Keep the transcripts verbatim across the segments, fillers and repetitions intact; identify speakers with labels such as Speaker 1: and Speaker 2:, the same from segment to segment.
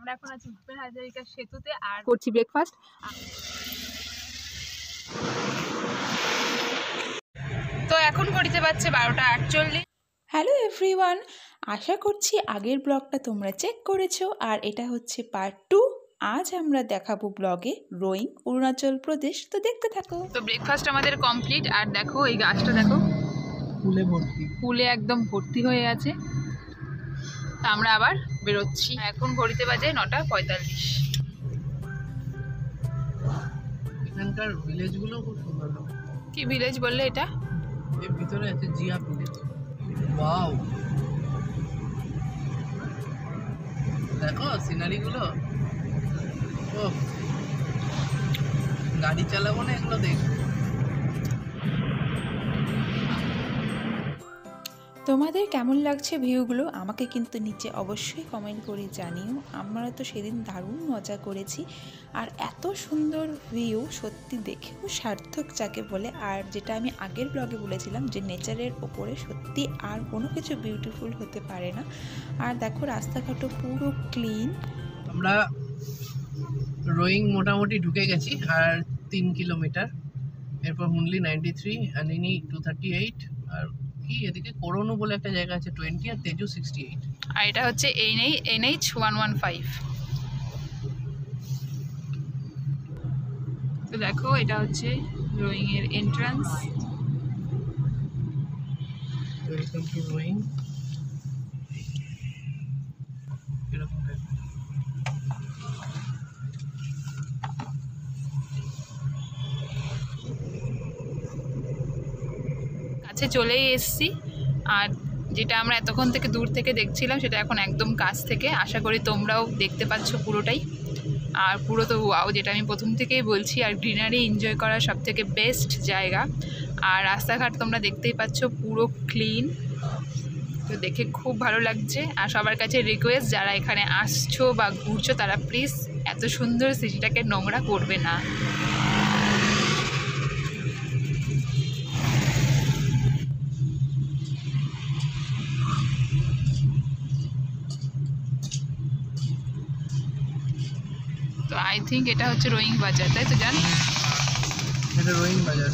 Speaker 1: আমরা এখন আছি ভূপেন হাজারিকা সেতুতে আর করছি ব্রেকফাস্ট। তো এখন ঘড়িতে বাজছে বারোটা আটচল্লিশ।
Speaker 2: হ্যালো এভরিওয়ান, আশা করছি আগের ব্লগটা তোমরা চেক করেছো আর এটা হচ্ছে পার্ট টু। আজ আমরা দেখাবো ব্লগে রোইং অরুণাচল প্রদেশ, তো দেখতে থাকো।
Speaker 1: তো ব্রেকফাস্ট আমাদের কমপ্লিট আর দেখো এই গাছটা দেখো
Speaker 3: ফুলে ভর্তি,
Speaker 1: ফুলে একদম ভর্তি হয়ে আছে। তা আমরা আবার বেরোচ্ছি। এখন ঘড়িতে বাজে নটা পঁয়তাল্লিশ।
Speaker 3: এখানকার ভিলেজগুলো খুব সুন্দর।
Speaker 1: কি ভিলেজ বললে এটা?
Speaker 3: এর ভিতরে আছে জিয়া ভিলেজ। ওয়াও, দেখো সিনারিগুলো। ও, গাড়ি চালাবো না, এগুলো দেখবো।
Speaker 2: তোমাদের কেমন লাগছে ভিউগুলো আমাকে কিন্তু নিচে অবশ্যই কমেন্ট করে জানিও। আমরা তো সেদিন দারুণ মজা করেছি আর এত সুন্দর ভিউ সত্যি দেখেও সার্থক যাকে বলে। আর যেটা আমি আগের ব্লগে বলেছিলাম যে নেচারের ওপরে সত্যি আর কোনো কিছু বিউটিফুল হতে পারে না। আর দেখো রাস্তাঘাটও পুরো ক্লিন।
Speaker 3: আমরা রোয়িং মোটামুটি ঢুকে গেছি আর তিন কিলোমিটার, এরপর Hunli ninety three, Anini two thirty eight, আর কি এদিকে করোনো বলে একটা জায়গা আছে টোয়েন্টি, আর তেজু সিক্সটি এইট।
Speaker 1: আর এটা হচ্ছে এনএইচ ওয়ান ওয়ান ফাইভ। তো দেখো এটা হচ্ছে রোয়িং এর এন্ট্রান্স।
Speaker 3: Welcome to rowing. এরকম
Speaker 1: কাছে চলেই এসছি। আর যেটা আমরা এতক্ষণ থেকে দূর থেকে দেখছিলাম সেটা এখন একদম কাছ থেকে। আশা করি তোমরাও দেখতে পাচ্ছ পুরোটাই। আর পুরো তো ওয়াও, যেটা আমি প্রথম থেকেই বলছি। আর গ্রিনারি এনজয় করার সব থেকে বেস্ট জায়গা। আর রাস্তাঘাট তোমরা দেখতেই পাচ্ছ পুরো ক্লিন, তো দেখে খুব ভালো লাগছে। আর সবার কাছে রিকোয়েস্ট, যারা এখানে আসছো বা ঘুরছো তারা প্লিজ এত সুন্দর সিটিটাকে নোংরা করবে না। তো আই থিঙ্ক এটা হচ্ছে রোয়িং বাজার, তাই তো জান?
Speaker 3: এটা রোয়িং বাজার।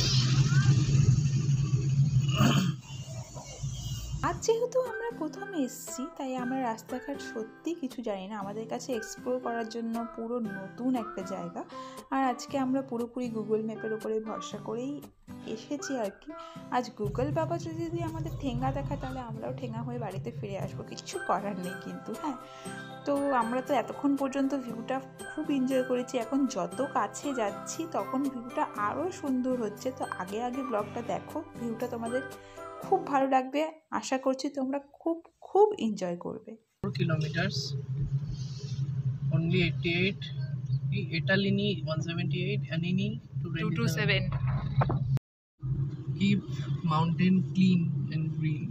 Speaker 2: আজ যেহেতু আমরা প্রথমে এসেছি তাই আমরা রাস্তাঘাট সত্যি কিছু জানি না। আমাদের কাছে এক্সপ্লোর করার জন্য পুরো নতুন একটা জায়গা। আর আজকে আমরা পুরোপুরি গুগল ম্যাপের উপরে ভরসা করেই এসেছি আর কি। আজ গুগল বাবা যদি যদি আমাদের ঠেঙ্গা দেখায় তাহলে আমরাও ঠেঙ্গা হয়ে বাড়িতে ফিরে আসবো, কিছু করার নেই কিন্তু। হ্যাঁ, তো আমরা তো এতক্ষণ পর্যন্ত ভিউটা খুব এনজয় করেছি। এখন যত কাছে যাচ্ছি তখন ভিউটা আরও সুন্দর হচ্ছে। তো আগে আগে ব্লগটা দেখো, ভিউটা তোমাদের খুব ভালো লাগবে। আশা করছি তোমরা খুব খুব এনজয় করবে।
Speaker 3: four kilometers, only eighty-eight, Etalini one seventy-eight, Anini two twenty-seven. Keep mountain clean and green.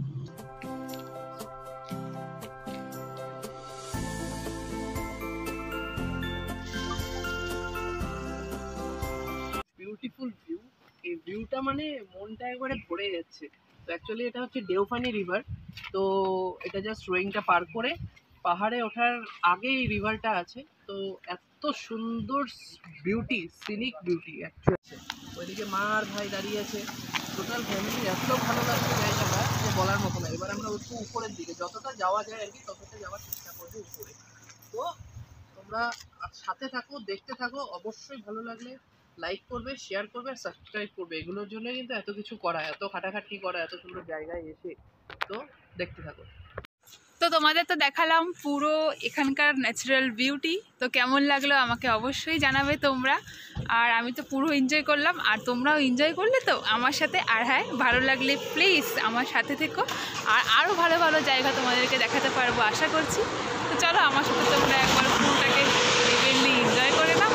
Speaker 3: Beautiful view. এই ভিউটা মানে মনটা একবারে ভরে যাচ্ছে। তো অ্যাকচুয়ালি এটা হচ্ছে দেওফানি রিভার। তো এটা জাস্ট রোয়িংটা পার করে পাহাড়ে ওঠার আগে এই রিভারটা আছে। তো এত সুন্দর বিউটি, সিনিক বিউটি অ্যাকচুয়ালি। ওইদিকে মা আর ভাই দাঁড়িয়ে আছে, টোটাল ফ্যামিলি। এত ভালো লাগছে জায়গাটা যে বলার মতো না। এবার আমরা একটু উপরের দিকে যতটা যাওয়া যায় আর কি ততটা যাওয়ার চেষ্টা করবো উপরে। তো তোমরা সাথে থাকো, দেখতে থাকো। অবশ্যই ভালো লাগলে লাইক করবে, শেয়ার করবে আর সাবস্ক্রাইব করবে। এগুলোর জন্য কিন্তু এত কিছু করা, এত খাটাখাটনি করা, এত সুন্দর জায়গায় এসে। তো দেখতে থাকো।
Speaker 1: তো তোমাদের তো দেখালাম পুরো এখানকার ন্যাচারাল বিউটি। তো কেমন লাগলো আমাকে অবশ্যই জানাবে তোমরা। আর আমি তো পুরো এনজয় করলাম, আর তোমরাও এনজয় করলে তো আমার সাথে। আর হ্যাঁ, ভালো লাগলে প্লিজ আমার সাথে থেকো, আর আরও ভালো ভালো জায়গা তোমাদেরকে দেখাতে পারবো আশা করছি। তো চলো আমার সাথে তোমরা একবার পুরোটাকে ইভেন্টলি এনজয় করে নাও।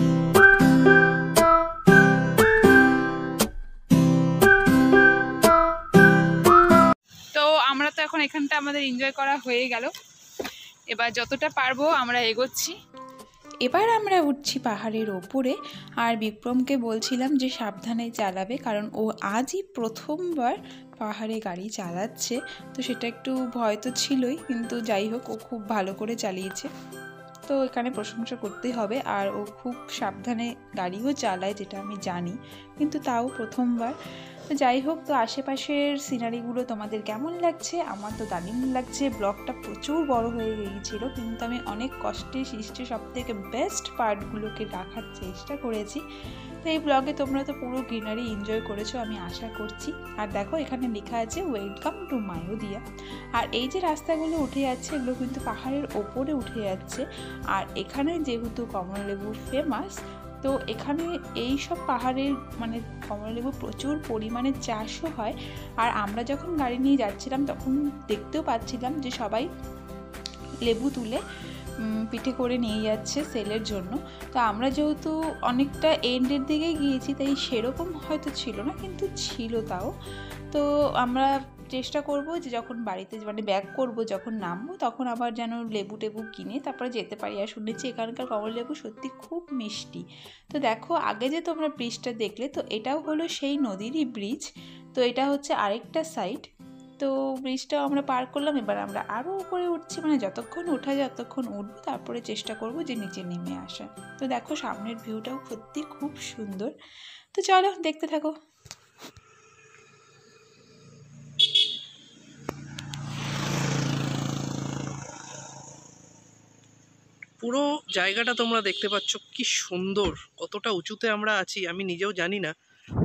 Speaker 1: আমরা তো এখন এখানটা আমাদের এনজয় করা হয়ে গেল। এবার যতটা পারবো আমরা এগোচ্ছি।
Speaker 2: এবার আমরা উঠছি পাহাড়ের ওপরে। আর বিক্রমকে বলছিলাম যে সাবধানে চালাবে, কারণ ও আজই প্রথমবার পাহাড়ে গাড়ি চালাচ্ছে। তো সেটা একটু ভয় তো ছিলই, কিন্তু যাই হোক ও খুব ভালো করে চালিয়েছে। তো এখানে প্রশংসা করতেই হবে। আর ও খুব সাবধানে গাড়িও চালায়, যেটা আমি জানি, কিন্তু তাও প্রথমবার। তো যাই হোক, তো আশেপাশের সিনারিগুলো তোমাদের কেমন লাগছে? আমার তো দারুণ লাগছে। ব্লগটা প্রচুর বড় হয়ে গিয়েছিল, কিন্তু আমি অনেক কষ্টে সৃষ্টি সব থেকে বেস্ট পার্টগুলোকে রাখার চেষ্টা করেছি। তো এই ব্লগে তোমরা তো পুরো গ্রিনারি এনজয় করেছো আমি আশা করছি। আর দেখো এখানে লেখা আছে ওয়েলকাম টু মায়োদিয়া। আর এই যে রাস্তাগুলো উঠে যাচ্ছে, এগুলো কিন্তু পাহাড়ের ওপরে উঠে যাচ্ছে। আর এখানে যেহেতু কমলালেবু ফেমাস, তো এখানে এই সব পাহাড়ের মানে কমলালেবু প্রচুর পরিমাণে চাষও হয়। আর আমরা যখন গাড়ি নিয়ে যাচ্ছিলাম তখন দেখতেও পাচ্ছিলাম যে সবাই লেবু তুলে পিঠে করে নিয়ে যাচ্ছে সেলের জন্য। তো আমরা যেহেতু অনেকটা এন্ডের দিকে গিয়েছি, তাই সেরকম হয়তো ছিল না, কিন্তু ছিল তাও। তো আমরা চেষ্টা করব যে যখন বাড়িতে মানে ব্যাক করব, যখন নামবো, তখন আবার যেন লেবু টেবু কিনে তারপরে যেতে পারি। আর শুনেছি এখানকার কমলালেবু সত্যি খুব মিষ্টি। তো দেখো আগে যে তোমরা ব্রিজটা দেখলে, তো এটাও হলো সেই নদীরই ব্রিজ। তো এটা হচ্ছে আরেকটা সাইড। তো ব্রিজটাও আমরা পার করলাম। এবার আমরা আরও উপরে উঠছি, মানে যতক্ষণ ওঠা যায় ততক্ষণ উঠবো, তারপরে চেষ্টা করব যে নিচে নেমে আসা। তো দেখো সামনের ভিউটাও সত্যি খুব সুন্দর। তো চলো দেখতে থাকো।
Speaker 3: পুরো জায়গাটা তোমরা দেখতে পাচ্ছ কি সুন্দর, কতটা উঁচুতে আমরা আছি আমি নিজেও জানি না।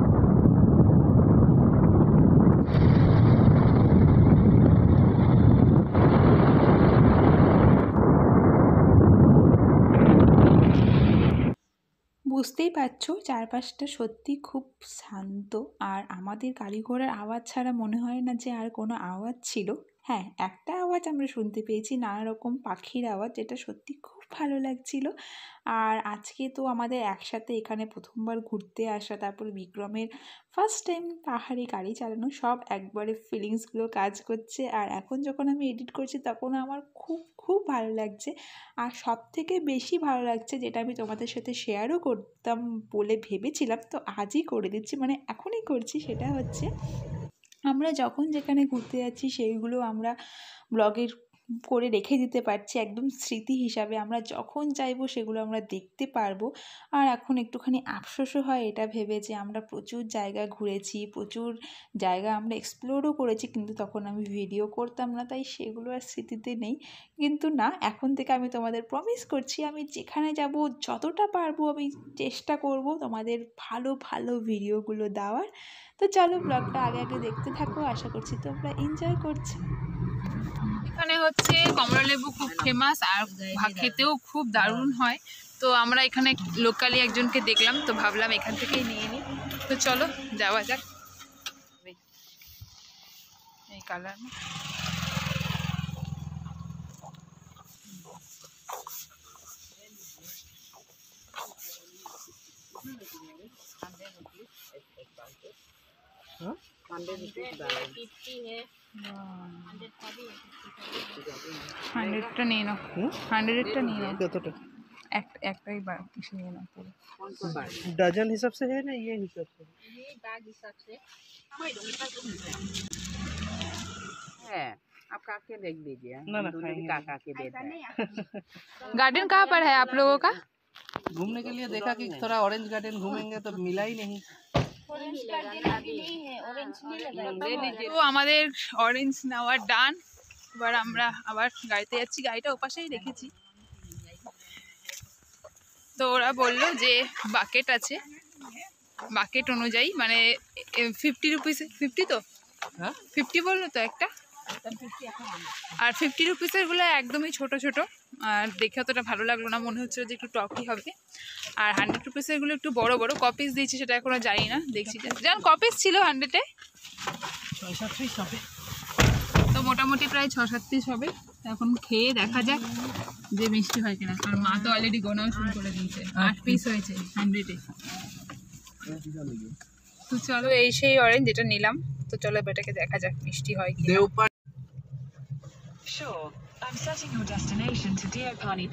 Speaker 2: বুঝতেই পারছো চারপাশটা সত্যি খুব শান্ত। আর আমাদের গাড়ি ঘোড়ার আওয়াজ ছাড়া মনে হয় না যে আর কোনো আওয়াজ ছিল। হ্যাঁ, একটা আওয়াজ আমরা শুনতে পেয়েছি, নানা রকম পাখির আওয়াজ, যেটা সত্যি খুব ভালো লাগছিল। আর আজকে তো আমাদের একসাথে এখানে প্রথমবার ঘুরতে আসা, তারপর বিক্রমের ফার্স্ট টাইম পাহাড়ে গাড়ি চালানো, সব একবারে ফিলিংসগুলো কাজ করছে। আর এখন যখন আমি এডিট করছি তখন আমার খুব খুব ভালো লাগছে। আর সব থেকে বেশি ভালো লাগছে, যেটা আমি তোমাদের সাথে শেয়ারও করতাম বলে ভেবেছিলাম, তো আজই করে দিচ্ছি, মানে এখনই করছি, সেটা হচ্ছে আমরা যখন যেখানে ঘুরতে যাচ্ছি সেইগুলো আমরা ব্লগের করে রেখে দিতে পারছি একদম স্মৃতি হিসাবে। আমরা যখন চাইবো সেগুলো আমরা দেখতে পারবো। আর এখন একটুখানি আফসোসও হয় এটা ভেবে যে আমরা প্রচুর জায়গা ঘুরেছি, প্রচুর জায়গা আমরা এক্সপ্লোরও করেছি, কিন্তু তখন আমি ভিডিও করতাম না, তাই সেগুলো আর স্মৃতিতে নেই। কিন্তু না, এখন থেকে আমি তোমাদের প্রমিস করছি, আমি যেখানে যাব যতটা পারবো আমি চেষ্টা করব তোমাদের ভালো ভালো ভিডিওগুলো দেওয়ার। তো চলো ব্লগটা আগে আগে দেখতে থাকো, আশা করছি তোমরা এনজয় করছো।
Speaker 1: এখানে হচ্ছে কমলালেবু খুব ফেমাস, আর খেতেও খুব দারুণ হয়। তো আমরা এখানে লোকালি একজনকে দেখলাম, তো ভাবলাম এখান থেকেই নিয়ে নিই। তো চলো যাওয়া যাক। এই কালার হান্ড্রেডটা নিয়ে নাও, হান্ড্রেডটা নিয়ে নাও।
Speaker 3: কতটা?
Speaker 1: এক একটাই কিছু নিয়ে নাও পুরো।
Speaker 3: डजन हिसाब से है ना, ये हिसाब से?
Speaker 4: ये बैग हिसाब से है। आप काके देख लीजिए,
Speaker 3: ना ना
Speaker 4: काका के देते हैं।
Speaker 1: गार्डन कहाँ पर है आप लोगों का?
Speaker 3: घूमने के लिए देखा कि थोड़ा ऑरेंज गार्डन घूमेंगे तो मिला ही नहीं।
Speaker 1: তো আমাদের অরেঞ্জ নেওয়ার ডান। এবার আমরা আবার গাড়িতে যাচ্ছি, গাড়িটা ওপাশেই রেখেছি। তো ওরা বললো যে বাকেট আছে, বাকেট অনুযায়ী মানে ফিফটি রুপিস, ফিফটি তো
Speaker 3: হ্যাঁ
Speaker 1: ফিফটি বললো তো একটা, আর ফিফটি রুপিসেরগুলো একদমই ছোট ছোট, আর দেখে অতটা ভালো লাগলো না, মনে হচ্ছিল যে একটু টকি হবে। আর হান্ড্রেড রুপিসেরগুলো একটু বড় বড়, কপিস দিয়েছি সেটা এখনো জানি না, দেখছি যেমন কপিস ছিল হান্ড্রেডে,
Speaker 3: ছয় সাত পিস হবে।
Speaker 1: তো মোটামুটি প্রায় ছ সাত পিস হবে। এখন খেয়ে দেখা যাক যে মিষ্টি হয় কিনা। আর মা তো অলরেডি গোনাও শুরু করে দিয়েছে, আট পিস হয়েছে হান্ড্রেডে। তো চলো, এই সেই অরেঞ্জ যেটা নিলাম। তো চলো বেটাকে দেখা যাক মিষ্টি হয় কি।
Speaker 3: দেওপার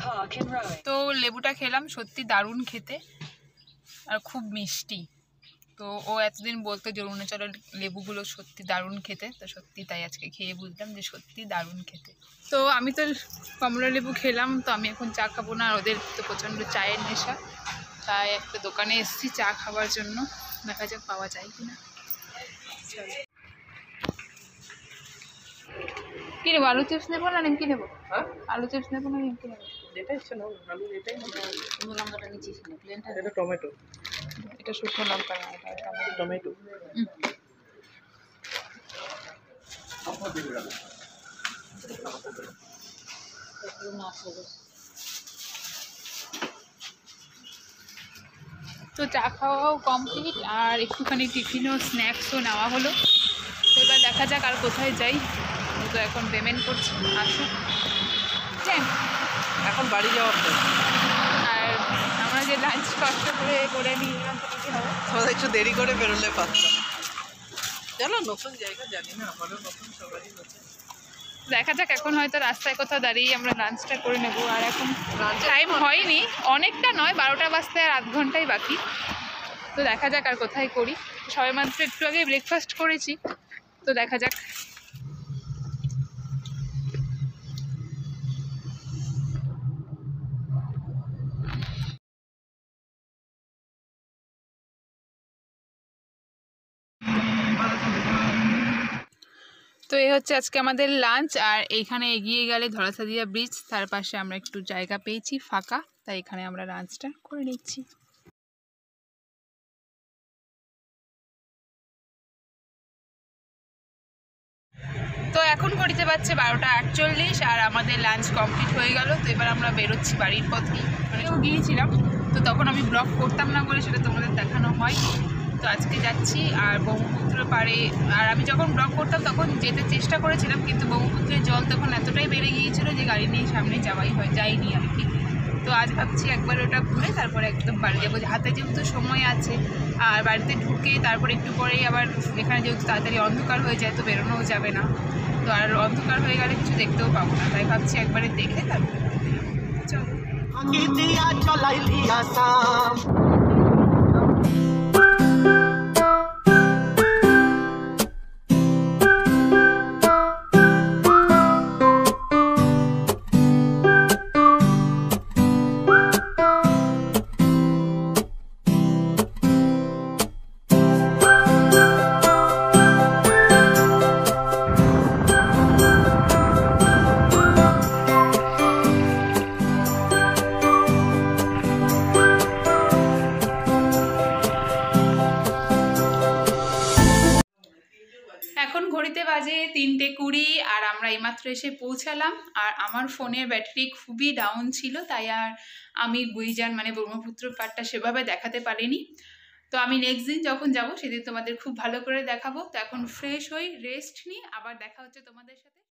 Speaker 1: তো লেবুটা খেলাম, সত্যি দারুণ খেতে আর খুব মিষ্টি। তো ও এতদিন বলতো যে অরুণাচলের লেবুগুলো সত্যি দারুণ খেতে, তো সত্যি তাই আজকে খেয়ে বুঝলাম যে সত্যি দারুণ খেতে। তো আমি তো কমলা লেবু খেলাম, তো আমি এখন চা খাবো না, আর ওদের তো প্রচণ্ড চায়ের নেশা, তাই একটা দোকানে এসেছি চা খাওয়ার জন্য। দেখা যাক পাওয়া যায় কিনা। চলো, কি নেবো? আলু চিপস নেবো না নিমকি নেবো?
Speaker 3: হ্যাঁ,
Speaker 1: আলু চিপস নেবো না নিমকি নেবো?
Speaker 3: যেটা ইচ্ছে নাও, আমি এটাই
Speaker 4: তুমি লঙ্কাটা নিচ্ছিস না প্লেনটা?
Speaker 3: এটা টমেটো,
Speaker 1: এটা শুকনো লঙ্কা না, এটা টমেটো।
Speaker 3: টমেটো।
Speaker 1: হুম। তো চা খাওয়াও কমপ্লিট, আর একটুখানি টিফিনও স্ন্যাক্সও নেওয়া হলো। তো এবার দেখা যাক আর কোথায় যাই। ও তো এখন পেমেন্ট করছি, আসুক। হ্যাঁ,
Speaker 3: এখন বাড়ি যাওয়ার পর
Speaker 1: আর আমরা যে লাঞ্চ কষ্ট করে করে নিয়ে এলাম সেটা কি হবে?
Speaker 3: আমরা একটু দেরি করে বেরোলে পারতাম। জানো, নতুন জায়গা জানি না, আমারও নতুন, সবারই নতুন।
Speaker 1: দেখা যাক, এখন হয়তো রাস্তায় কোথাও দাঁড়িয়ে আমরা লাঞ্চটা করে নেবো। আর এখন টাইম হয়নি, অনেকটা নয়, বারোটা বাজতে আর আধ ঘন্টাই বাকি। তো দেখা যাক আর কোথায় করি। সবাই মাত্র একটু আগে ব্রেকফাস্ট করেছি, তো দেখা যাক। তো এই হচ্ছে আজকে আমাদের লাঞ্চ, আর এইখানে এগিয়ে গেলে ধরাসাদিয়া ব্রিজ, তার পাশে আমরা একটু জায়গা পেয়েছি ফাঁকা, তাই এখানে আমরা লাঞ্চটা করে নিচ্ছি। তো এখন ঘড়িতে পাচ্ছে বারোটা আটচল্লিশ, আর আমাদের লাঞ্চ কমপ্লিট হয়ে গেল। তো এবার আমরা বেরোচ্ছি বাড়ির পথেই। মানেও গিয়েছিলাম, তো তখন আমি ব্লগ করতাম না বলে সেটা তোমাদের দেখানো হয়। তো আজকে যাচ্ছি, আর ব্রহ্মপুত্র পাড়ে, আর আমি যখন ব্লগ করতাম তখন যেতে চেষ্টা করেছিলাম, কিন্তু ব্রহ্মপুত্রের জল তখন এতটাই বেড়ে গিয়েছিল যে গাড়ি নিয়ে সামনে যাওয়াই হয় যায়নি আর কি। তো আজ ভাবছি একবার ওটা ঘুরে তারপরে একদম বাড়ি যাবো, হাতে যেহেতু সময় আছে। আর বাড়িতে ঢুকে তারপরে একটু পরেই আবার এখানে যেহেতু তাড়াতাড়ি অন্ধকার হয়ে যায়, তো বেরোনোও যাবে না। তো আর অন্ধকার হয়ে গেলে কিছু দেখতেও পাবো না, তাই ভাবছি একবারে দেখে তারপরে চলো। এখন ঘড়িতে বাজে তিনটে কুড়ি, আর আমরা এইমাত্র এসে পৌঁছালাম। আর আমার ফোনের ব্যাটারি খুবই ডাউন ছিল, তাই আর আমি গুইজান মানে ব্রহ্মপুত্র পাড়টা সেভাবে দেখাতে পারিনি। তো আমি নেক্সট দিন যখন যাব সেদিন তোমাদের খুব ভালো করে দেখাবো। তো এখন ফ্রেশ হই, রেস্ট নিই, আবার দেখা হচ্ছে তোমাদের সাথে।